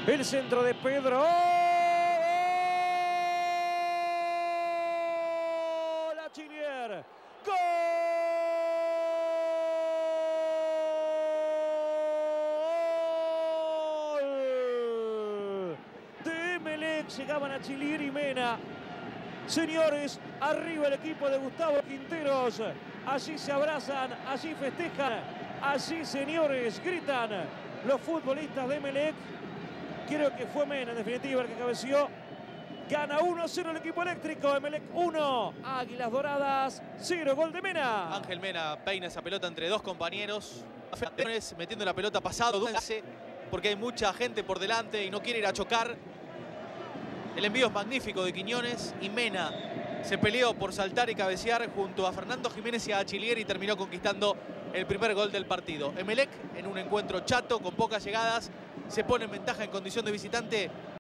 El centro de Pedro. La Chilier. ¡Gol! De Emelec. Llegaban a Chilier y Mena. Señores, arriba el equipo de Gustavo Quinteros. Allí se abrazan, allí festejan. Allí, señores, gritan los futbolistas de Emelec. Creo que fue Mena, en definitiva, el que cabeció. Gana 1-0 el equipo eléctrico. Emelec 1, Águilas Doradas 0. Gol de Mena. Ángel Mena peina esa pelota entre dos compañeros. Metiendo la pelota pasado, dulce, porque hay mucha gente por delante y no quiere ir a chocar. El envío es magnífico de Quiñones y Mena se peleó por saltar y cabecear junto a Fernando Jiménez y a Chilier y terminó conquistando el primer gol del partido. Emelec, en un encuentro chato, con pocas llegadas, se pone en ventaja en condición de visitante